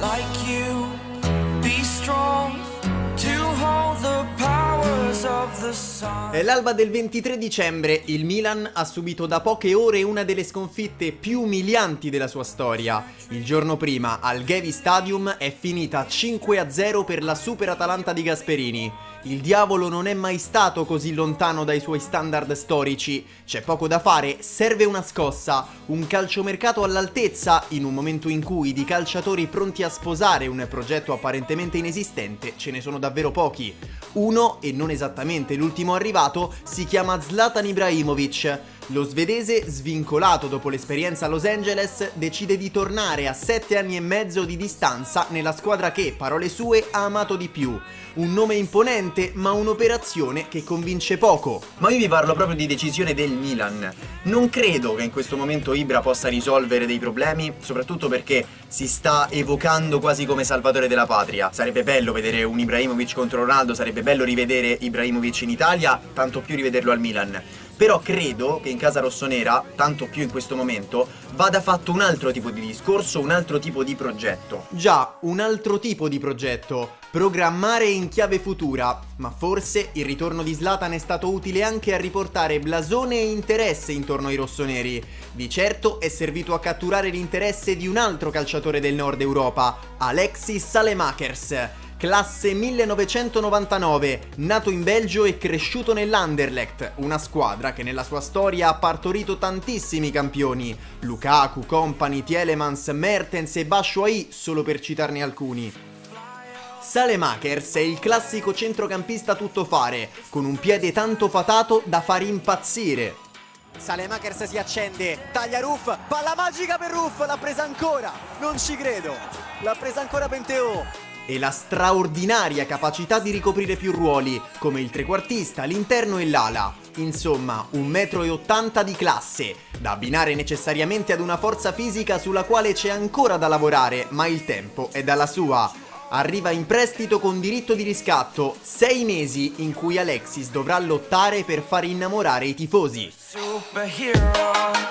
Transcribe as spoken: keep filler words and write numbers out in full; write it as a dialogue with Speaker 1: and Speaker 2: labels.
Speaker 1: like you, be strong to hold the powers of the sun.
Speaker 2: È l'alba del ventitré dicembre, il Milan ha subito da poche ore una delle sconfitte più umilianti della sua storia. Il giorno prima, al Gevi Stadium, è finita cinque a zero per la Super Atalanta di Gasperini. Il diavolo non è mai stato così lontano dai suoi standard storici. C'è poco da fare, serve una scossa, un calciomercato all'altezza, in un momento in cui di calciatori pronti a sposare un progetto apparentemente inesistente ce ne sono davvero pochi. Uno, e non esattamente l'ultimo arrivato, si chiama Zlatan Ibrahimovic. Lo svedese, svincolato dopo l'esperienza a Los Angeles, decide di tornare a sette anni e mezzo di distanza nella squadra che, parole sue, ha amato di più. Un nome imponente, ma un'operazione che convince poco.
Speaker 3: Ma io vi parlo proprio di decisione del Milan. Non credo che in questo momento Ibra possa risolvere dei problemi, soprattutto perché si sta evocando quasi come salvatore della patria. Sarebbe bello vedere un Ibrahimovic contro Ronaldo, sarebbe bello rivedere Ibrahimovic in Italia, tanto più rivederlo al Milan. Però credo che in casa rossonera, tanto più in questo momento, vada fatto un altro tipo di discorso, un altro tipo di progetto.
Speaker 2: Già, un altro tipo di progetto. Programmare in chiave futura. Ma forse il ritorno di Zlatan è stato utile anche a riportare blasone e interesse intorno ai rossoneri. Di certo è servito a catturare l'interesse di un altro calciatore del nord Europa, Alexis Saelemaekers. Classe millenovecentonovantanove, nato in Belgio e cresciuto nell'Anderlecht, una squadra che nella sua storia ha partorito tantissimi campioni. Lukaku, Kompany, Tielemans, Mertens e Batshuayi, solo per citarne alcuni. Saelemaekers è il classico centrocampista tuttofare, con un piede tanto fatato da far impazzire.
Speaker 4: Saelemaekers si accende, taglia Ruff, palla magica per Ruff, l'ha presa ancora, non ci credo, l'ha presa ancora Penteò.
Speaker 2: E la straordinaria capacità di ricoprire più ruoli, come il trequartista, l'interno e l'ala. Insomma, un metro e ottanta di classe, da abbinare necessariamente ad una forza fisica sulla quale c'è ancora da lavorare, ma il tempo è dalla sua. Arriva in prestito con diritto di riscatto, sei mesi in cui Alexis dovrà lottare per far innamorare i tifosi.
Speaker 1: Superhero.